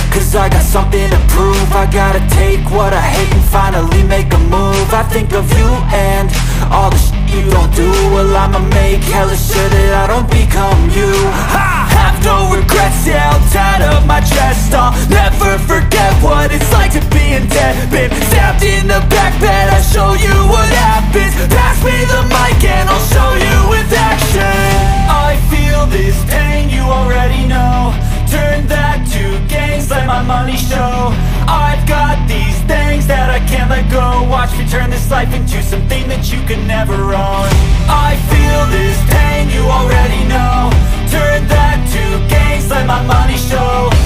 cause I got something to prove. I gotta take what I hate and finally make a move. I think of you and all the shit you don't do. Well, I'ma make hella sure that I don't become you. I have no regrets, yeah, I'll tie up my chest. I'll never forget what it's like to be in debt. Been stabbed in the back bed, I'll show you what happens. Pass me the mic and I'll show you with action. I feel this pain, you already know. Turn that to gains, let my money show. I've got these things that I can't let go. Watch me turn this life into something that you can never own. I feel this pain, you already know. Turn that to gains, let my money show.